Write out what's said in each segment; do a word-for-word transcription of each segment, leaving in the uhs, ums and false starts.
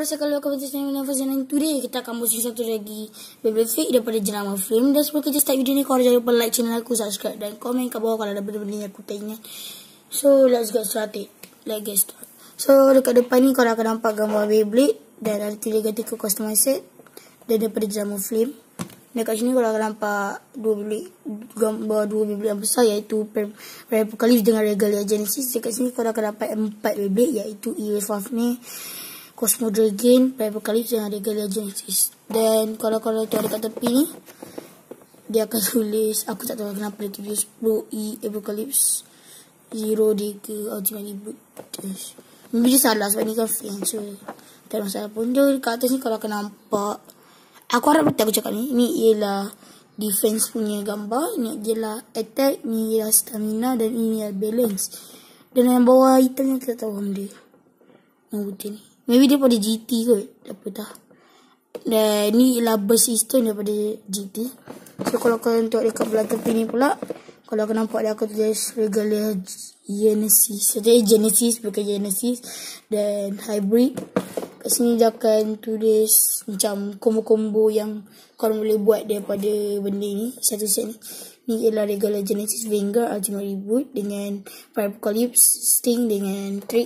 rasa kalau akan berjaya dengan versi yang today kita akan bersih satu lagi Beyblade fake daripada jenama frame. Dan sebelum kita start video ni, korang jangan lupa like channel aku, subscribe dan komen kat bawah kalau ada benda-benda yang aku tak ingat. So let's get started. Let's get started. So dekat depan ni korang akan nampak gambar Beyblade dan ada tiga ganti ke customize set dan daripada jenama flame. Dekat sini korang akan nampak dua Beyblade, gambar dua Beyblade yang besar iaitu Apocalypse dengan Regalia Genesis. Dekat sini korang akan dapat empat Beyblade iaitu E-Wave Fafnir, Cosmo Dragon, Apocalypse dengan Regalia Genesis. Dan kalau korang tengok dekat tepi ni, dia akan tulis, aku tak tahu kenapa dia tulis Pro E Apocalypse Zero Dagger Ultimate Reboot. Maybe dia salah sebab ni kan fan, so tak ada masalah pun. Dia kat atas ni kalau akan nampak, aku harap betul aku cakap ni, ni ialah defense punya gambar, ni ialah attack, ni ialah stamina dan ini ialah balance. Dan yang bawah hitam ni kita tahu benda yang putih ni, maybe dia pada G T kot, apa tak. Dan ni ialah burst system daripada G T. So kalau kalian tengok dekat belah tepi ni pula, kalau kau nampak dia aku tulis Regalia Genesis. Jadi Genesis bukan Genesis. Dan Hybrid. Kat sini dia akan tulis macam combo-combo yang korang boleh buat daripada benda ni. Satu set ni. Ni ialah Regalia Genesis Vanguard Ultimate Reboot dengan Apocalypse Sting dengan Trick.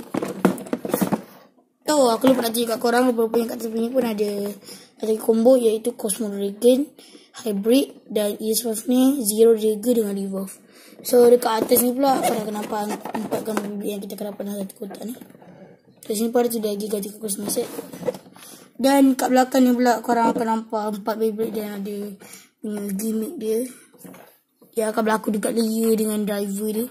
Oh, aku lupa nak tunjuk kat korang. Beberapa yang kat tepi ni pun ada ada combo iaitu Cosmo Dragon, Hybrid dan E-Wave Fafnir, Zero Dagger dengan Revolve. So dekat atas ni pula korang akan nampak empat gambar Beyblade yang kita akan dapat dalam satu kotak ni. Kat sini pun ada tu lagi ganti ke Cosmo set. Dan kat belakang ni pula korang akan nampak empat Beyblade dan ada punya gimmick dia. Dia akan berlaku dekat layer dengan driver dia.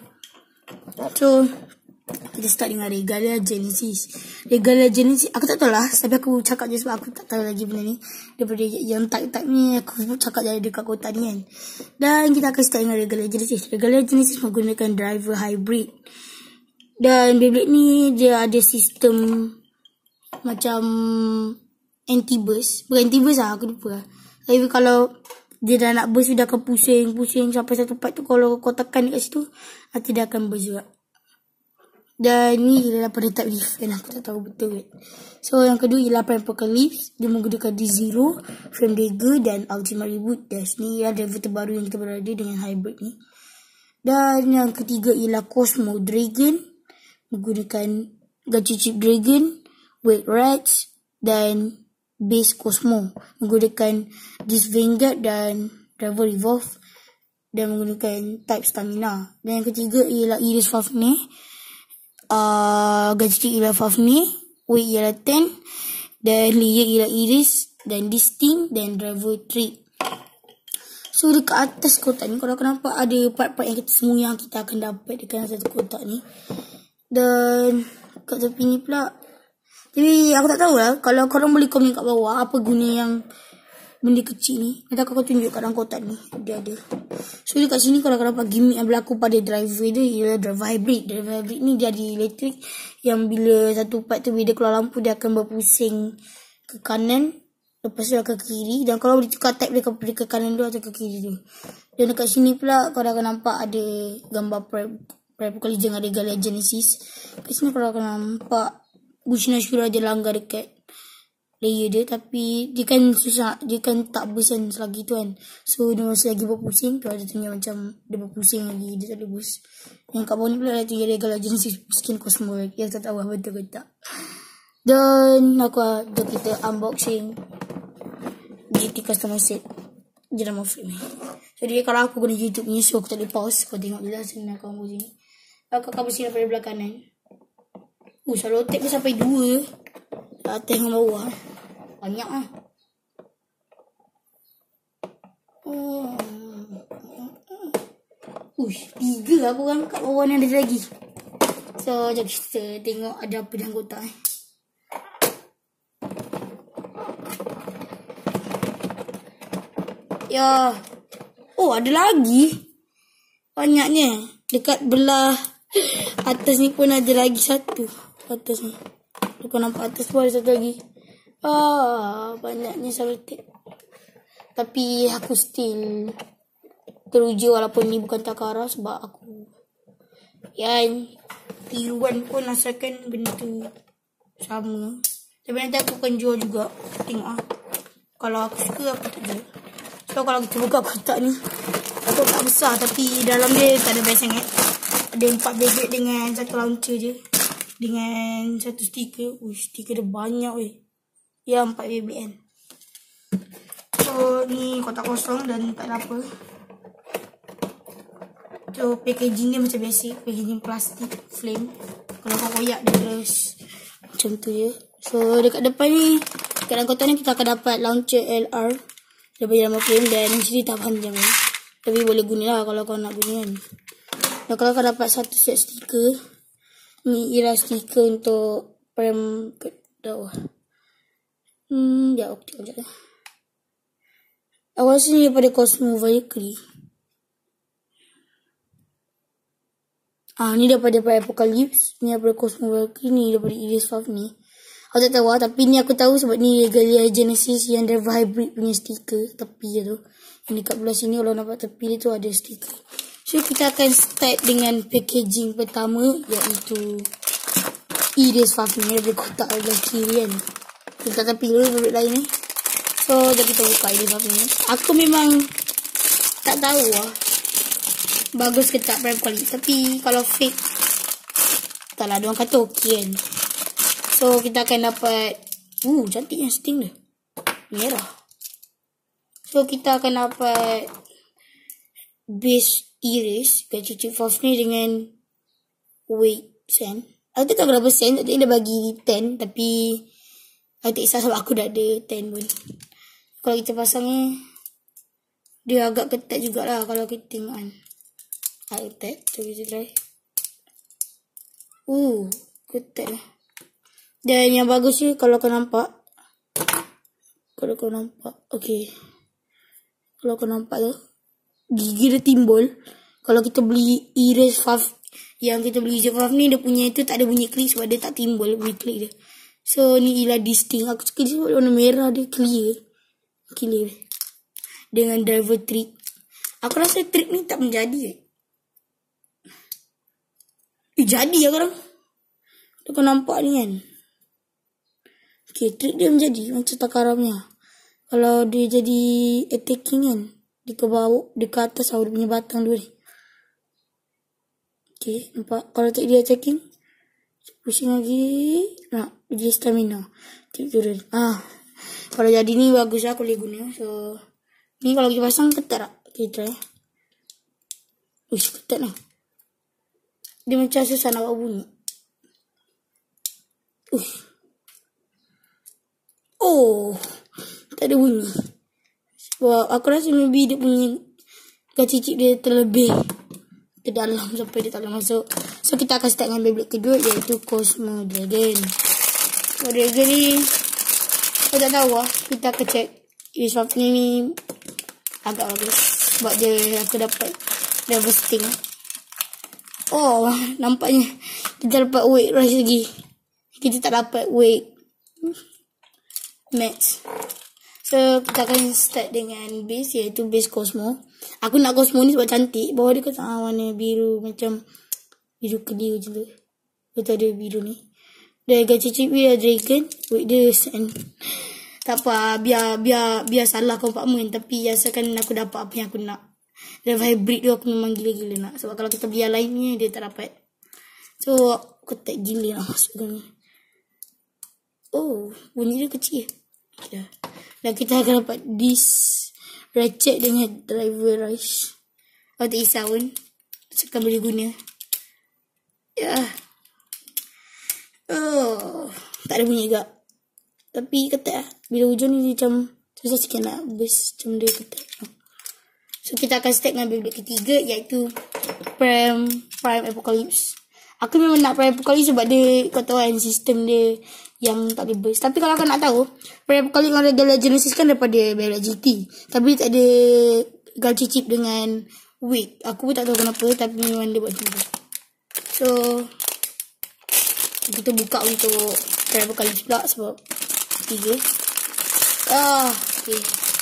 So kita start dengan Regalia Genesis. Regalia Genesis, aku tak tahu lah, tapi aku cakap je sebab aku tak tahu lagi benda ni. Daripada yang type-type ni, aku cakap je dekat kotak ni kan. Dan kita akan start dengan Regalia Genesis. Regalia Genesis menggunakan driver hybrid. Dan Beyblade ni, dia ada sistem macam anti-burst. Bukan anti-burst lah, aku lupa lah. Tapi kalau dia dah nak burst, dia akan pusing-pusing sampai satu part tu. Kalau kau tekan dekat situ, nanti dia akan burst juga. Dan ni ialah pada type defense, aku tak tahu betul kan. So yang kedua ialah Apocalypse. Dia menggunakan D-Zero, Frame Dagger dan Ultimate Reboot Dash. Ni ialah driver terbaru yang kita berada dengan hybrid ni. Dan yang ketiga ialah Cosmo Dragon, menggunakan Gacha Chip Dragon, Weight Rats dan Base Cosmo, menggunakan Disc Vanguard dan Driver Revolve dan menggunakan type Stamina. Dan yang ketiga ialah E-Wave Fafnir, Uh, Gacha ialah Fafnir, weight ialah ten dan layer ialah Iris dan Distinct dan driver Trick. So dekat atas kotak ni korang akan nampak ada part-part yang kita, semua yang kita akan dapat dekat satu kotak ni. Dan kat tepi ni pula, tapi aku tak tahu lah, kalau korang boleh komen kat bawah apa guna yang benda kecil ni. Nanti aku akan tunjuk kat dalam kotak ni, dia ada. So dekat sini korang akan dapat gimmick yang berlaku pada driver dia, ialah driver hybrid. Driver hybrid ni dia ada elektrik yang bila satu part tu bila dia keluar lampu, dia akan berpusing ke kanan, lepas tu akan ke kiri. Dan kalau boleh tukar type dia ke, ke kanan tu atau ke kiri tu. Dan dekat sini pula korang akan nampak ada gambar Apocalypse dengan Regalia Genesis. Kat sini korang akan nampak Bushina Shura dia langgar dekat layer dia, tapi dia kan susah, dia kan tak bersen selagi tu kan. So dia masih lagi berpusing tu, ada tunjuk macam dia berpusing lagi, dia tak ada boost. Yang kat bawah ni pula ada tunjuk Regalia Genesis skin Cosmo, yang tak tahu apa betul ke tak. Dan aku ada kita unboxing G T Custom Set jenama frame ni. So dia kalau aku guna YouTube ni, so aku tak boleh pause, kau tengok je lah sini aku unboxing ni. Aku akan bersih daripada belah kanan. Uh, selalu tape dia sampai dua atas dengan bawah. Banyak lah. Oh. Uish, tiga lah korang kat bawah ni ada lagi. So, jom kita tengok ada apa dalam kotak ni. Ya. Oh, ada lagi. Banyaknya. Dekat belah atas ni pun ada lagi satu. Atas ni. Kau nampak atas pun ada satu lagi. Ah, banyaknya selotip. Tapi aku still teruja walaupun ni bukan Takara sebab aku yang tiruan pun asalkan benda tu sama. Tapi nanti aku akan jual juga. Tengok ah. Kalau aku suka aku tak jual. So kalau kita buka kotak ni, kotak besar tapi dalam dia tak ada banyak sangat. Ada empat bebek dengan satu launcher je. Dengan satu stiker. Ui, stiker dia banyak weh. Ya, empat bebek kan. So ni kotak kosong dan tak ada apa. So packaging dia macam biasa. Packaging plastik flame. Kalau kau koyak dia terus macam tu je. So dekat depan ni, dekat dalam kotak ni kita akan dapat launcher L R daripada nama flame dan sini tak panjang kan. Tapi boleh guna lah kalau kau nak guna kan. Dan kalau kau dapat satu set stiker, ni ialah stiker untuk prem ke bawah. Hmm, ya aku tengok sekejap lah. Awal sini daripada Cosmo Valkyrie. Ah, ni daripada Prime Apocalypse. Ni daripada Cosmo Valkyrie. Ni daripada Iris Five ni. Aku tak tahu lah. Tapi ni aku tahu sebab ni Regalia Genesis yang driver hybrid punya stiker. Tepi je tu. Yang dekat belah sini kalau nampak tepi dia tu ada stiker. So kita akan start dengan packaging pertama. Iaitu Iris Five ni. Daripada kotak belah kiri kan. Kita tepi dulu bebek lain ni. So jom kita buka Iris Five ni. Aku memang tak tahu lah bagus ke tak Prime Apocalypse. Tapi kalau fake, tak lah, diorang kata okey kan. So kita akan dapat, uh cantiknya sting dia, merah. So kita akan dapat base Iris Gadget Five ni dengan weight sen. Aku tak tahu berapa sen, tak tahu dia bagi ten. Tapi aku tak kisah sebab aku dah ada ten pun. Kalau kita pasang ni, dia agak ketat jugalah kalau kita tengok kan. Agak ketat, so kita try. Uh, ketat lah. Dan yang bagus je kalau kau nampak. Kalau kau nampak, okay. Kalau kau nampak tu, gigi dia timbul. Kalau kita beli Iris Five, yang kita beli Iris Five ni, dia punya itu tak ada bunyi klik sebab dia tak timbul bunyi klik dia. So ni ialah distinct. Aku suka dia sebab warna merah dia clear. Clear. Dengan driver trick. Aku rasa trick ni tak menjadi eh. Eh jadi lah korang. Kau nampak ni kan. Okay, trick dia menjadi macam takaramnya. Kalau dia jadi attacking kan, di ke bawah, di ke atas lah, dia punya batang dulu ni. Okay, nampak. Kalau tak dia attacking, pusing lagi. Nak, dia stamina. Trick turun. Ah, kalau jadi ni bagus lah aku boleh guna. So, ni kalau kita pasang ketat tak? Okay, try. Uish, ketat lah. Dia macam susah nak buat bunyi. Uish. Oh, tak ada bunyi. Sebab aku rasa maybe dia punya gaci chip dia terlebih ke dalam sampai dia tak boleh masuk. So kita akan start dengan Beyblade kedua, iaitu Cosmo Dragon. So Dragon ni aku tak tahu lah. Kita akan check. Iris Five ni agak bagus sebab dia aku dapat double sting. Oh, nampaknya kita dapat weight rise lagi. Kita tak dapat weight match. So kita akan start dengan base, iaitu base Cosmo. Aku nak Cosmo ni sebab cantik. Bawah dia kata ah, warna biru macam biru clear je tu. Betul ada biru ni. Dan gacha chip dia dragon, weight dia sen. Tak apa, biar biar biar salah compartment, tapi asalkan aku dapat apa yang aku nak. Dan hybrid tu aku memang gila-gila nak. Sebab kalau kita beli yang lainnya, dia tak dapat. So aku tak gila nak masukkan ni. Oh, bunyi dia kecil. Ya. Dan kita akan dapat this ratchet dengan driver rise. Aku tak kisah pun. Sekarang boleh guna. Ya. Oh, tak ada bunyi juga. Tapi ketat lah. Bila hujung ni macam susah sikit nak burst. Macam dia ketat. So kita akan start dengan Beyblade ketiga, iaitu Prime, Prime Apocalypse. Aku memang nak Prime Apocalypse sebab dia, kau tahu kan, sistem dia yang tak boleh burst. Tapi kalau kau nak tahu, Prime Apocalypse dengan Regalia Genesis kan daripada Beyblade G T. Tapi tak ada gacha chip dengan weight. Aku pun tak tahu kenapa, tapi memang dia buat macam tu. So kita buka untuk Prime Apocalypse pula sebab tiga. Ah, okay.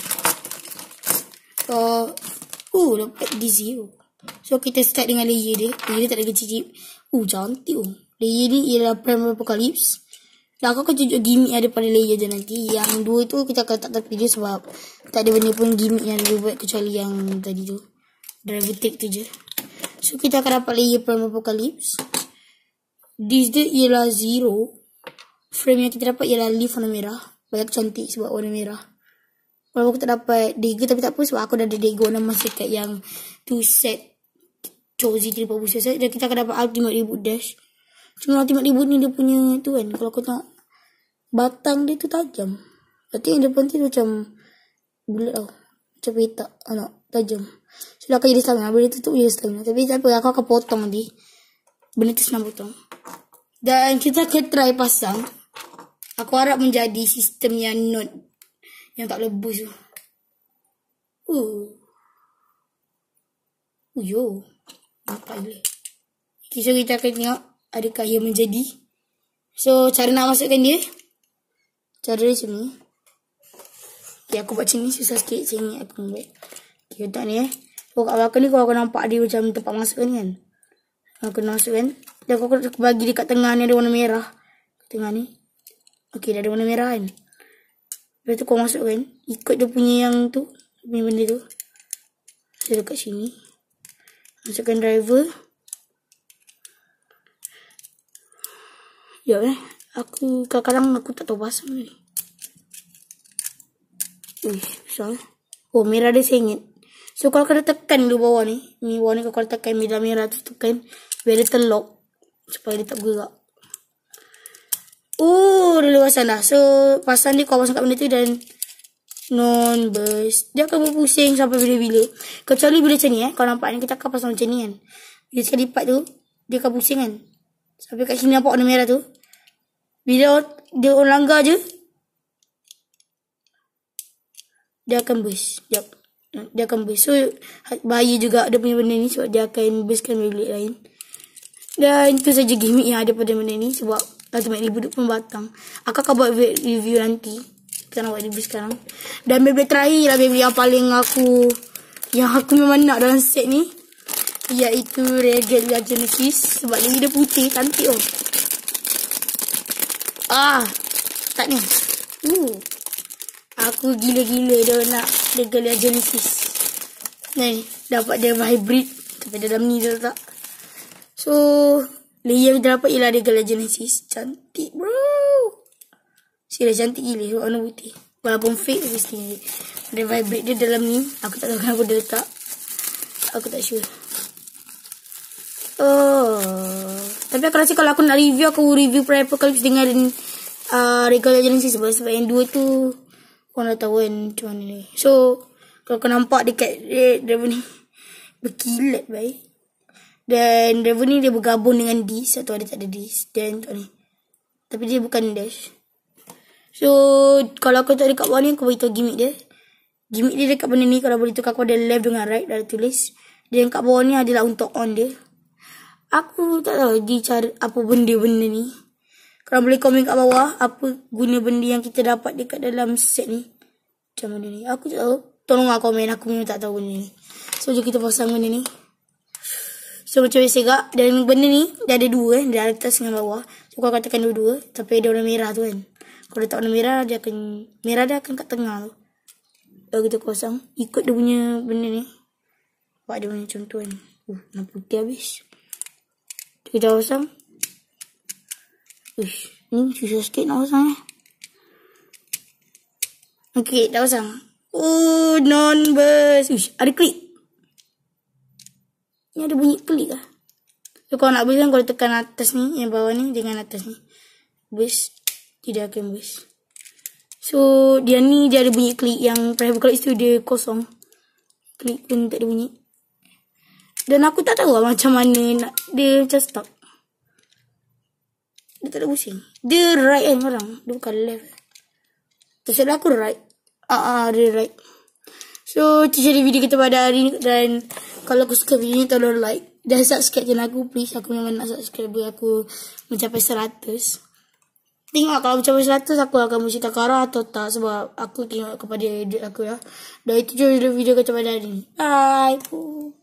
So, uh, dapat D zero. So, kita start dengan layer dia. Layer dia tak ada gacha chip. Uh, cantik oh. Layer ni ialah Prime Apocalypse. Dan aku akan tunjuk gimmick yang ada pada layer je nanti. Yang dua tu kita akan tak tepi dia sebab tak ada benda pun gimmick yang dia buat kecuali yang tadi tu. Driver take tu je. So kita akan dapat layer Prime Apocalypse. This dia ialah zero. Frame yang kita dapat ialah leaf warna merah. Banyak cantik sebab warna merah. Walaupun aku tak dapat dagger tapi tak apa sebab aku dah ada dagger warna emas dekat yang two set Chozy triple booster set. Dan kita akan dapat ultimate reboot dash. Cuma ultimate reboot ni dia punya tu kan. Kalau aku tengok batang dia tu tajam. Berarti yang depan tu macam bulat tau. Macam petak. Anak tajam. So akan jadi stamina. Benda tu tu jadi stamina. Tapi tak apa. Aku akan potong nanti. Benda tu senang potong. Dan kita akan try pasang. Aku harap menjadi sistem yang node. Yang tak lebus tu. Uh. Uh yo. Nampak gila. Okay, so kita akan tengok. Adakah ia menjadi. So cara nak masukkan dia. Cara dia macam ni. Okay, aku buat macam ni. Susah sikit. Macam ni aku buat. Okay, letak ni eh. So kat belakang ni kalau aku nampak dia macam tempat masukkan kan. Aku nak masukkan. Dan aku, aku bagi dekat tengah ni ada warna merah. Tengah ni. Okay, dah ada warna merah kan. Lepas tu kau masukkan. Ikut dia punya yang tu. Punya benda tu. So dekat sini. Masukkan driver. Ya eh. Aku kadang-kadang aku tak tahu pasang ni. Uish, besar. Oh, merah dia sengit. So kalau kena tekan dulu bawah ni. Ni bawah ni kalau tekan merah-merah tu tekan. Biar dia terlock. Supaya dia tak bergerak. Oh, dah luasan dah. So pasang dia kau pasang kat benda tu dan non-burst. Dia akan berpusing sampai bila-bila. Kecuali bila macam ni eh. Kau nampak ni kita akan pasang macam ni kan. Bila sekali lipat tu. Dia akan pusing kan. Sampai kat sini nampak warna merah tu. Bila dia orang langgar je. Dia akan burst. Sekejap. Dia akan burst. So bahaya juga dia punya benda ni. Sebab dia akan burstkan bilik lain. Dan itu saja gimmick yang ada pada benda ni. Sebab ultimate reboot pun batang. Aku akan buat review nanti. Kita nak buat review sekarang. Dan Beyblade terakhir lah Beyblade yang paling aku. Yang aku memang nak dalam set ni. Iaitu Regalia Genesis. Sebab dia putih. Cantik oh. Ah, tak ni. Uh, aku gila-gila dia nak Regalia Genesis. Ni, dapat dia hybrid. Tapi dalam ni dia letak. So, layer yang kita dapat ialah Regalia Genesis. Cantik bro. Serius cantik gila. Sebab warna putih. Walaupun fake mesti. Ada vibrate dia dalam ni. Aku tak tahu kenapa dia letak. Aku tak sure. Oh. Tapi aku rasa kalau aku nak review, aku review Prime Apocalypse dengan uh, Regalia Genesis. Sebab, sebab yang dua tu korang dah tahu kan macam mana ni. So kalau kau nampak dekat driver ni berkilat baik. Dan driver ni dia bergabung dengan disc. Atau ada tak ada disc. Dan tu ni. Tapi dia bukan dash. So kalau aku tak dekat bawah ni, aku beritahu gimmick dia. Gimmick dia dekat benda ni. Kalau boleh tukar aku ada left dengan right. Dah ada tulis. Dan kat bawah ni adalah untuk on dia. Aku tak tahu di cara apa benda-benda ni. Korang boleh komen kat bawah apa guna benda yang kita dapat dekat dalam set ni. Macam mana ni. Aku tak tahu. Tolonglah komen. Aku memang tak tahu benda ni. So jom kita pasang benda ni. So macam biasa gak. Dan benda ni dia ada dua eh. Dia ada atas dengan bawah. So kau katakan dua-dua. Tapi ada warna merah tu kan. Kalau letak warna merah dia akan. Merah dia akan kat tengah tu. Lalu kita pasang. Ikut dia punya benda ni. Buat dia punya macam tu kan. Uh, nak putih habis. Kita pasang. Uish, ni susah sikit nak pasang eh. Okay, dah pasang. Oh, non-burst. Uish, ada klik. Ni ada bunyi klik lah. So, kalau nak burst kan, kalau tekan atas ni, yang bawah ni dengan atas ni. Burst, tidak akan burst. So, dia ni, dia ada bunyi klik. Yang Prime Apocalypse tu, dia kosong. Klik pun tak ada bunyi. Dan aku tak tahu lah macam mana nak. Dia macam stuck. Dia tak ada pusing. Dia right kan orang. Dia bukan left. Terus aku right. Ah, uh, uh, dia right. So, itu jadi video kita pada hari ni. Dan kalau aku suka video ni, tolong like. Dan subscribe channel aku please. Aku memang nak subscribe aku mencapai seratus. Tengok kalau mencapai seratus aku akan bercerita Kara atau tak. Sebab aku tengok kepada edit aku ya. Dan itu je video kita pada hari ni. Bye.